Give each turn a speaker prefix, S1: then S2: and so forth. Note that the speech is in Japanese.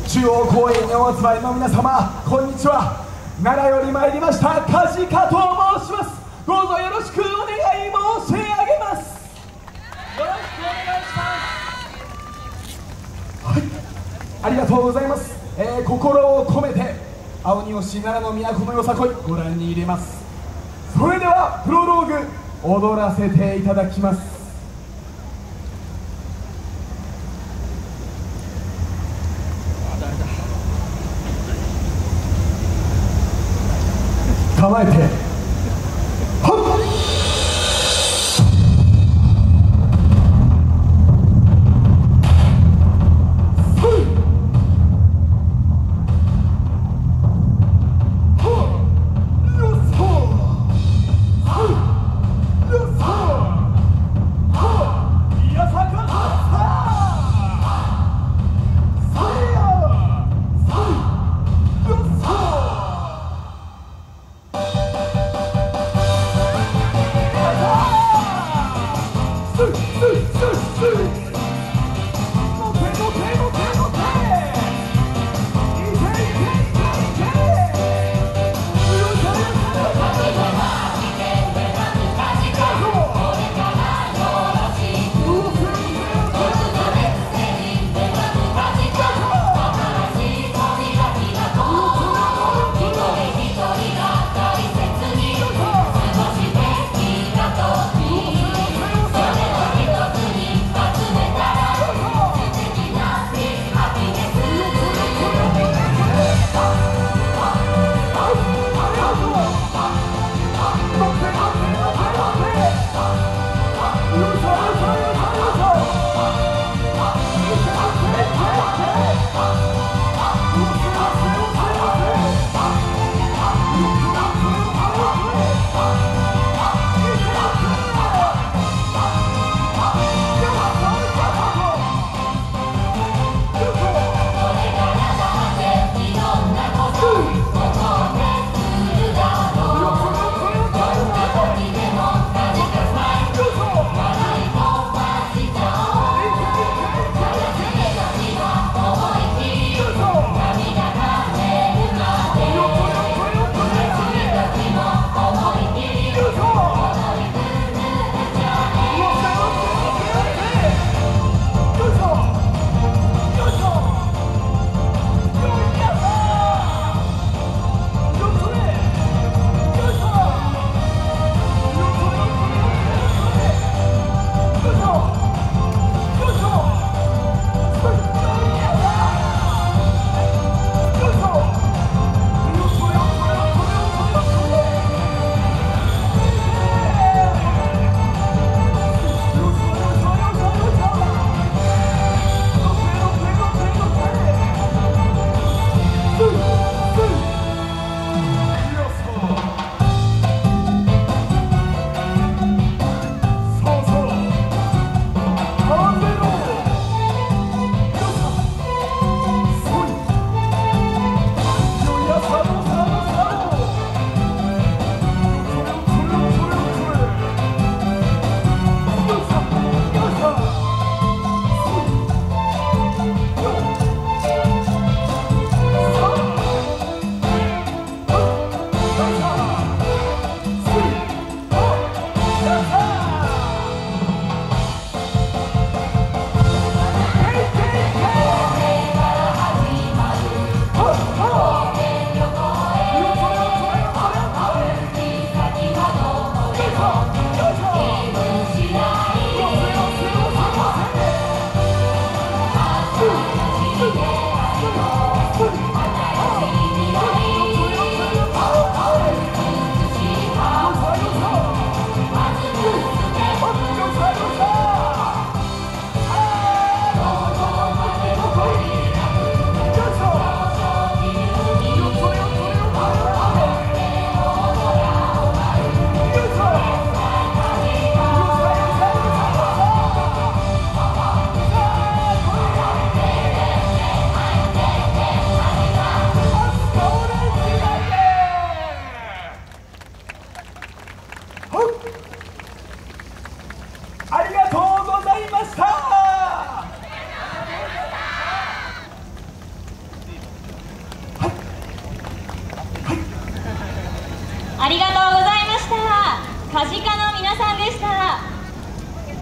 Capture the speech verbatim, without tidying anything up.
S1: 中央公園にお集まりの皆様、こんにちは。奈良より参りました梶賀と申します。どうぞよろしくお願い申し上げます。よろしくお願いします。はい、ありがとうございます。えー、心を込めて青鬼押し奈良の都のよさこいご覧に入れます。それではプロローグ踊らせていただきます。構えて、はっ
S2: ありが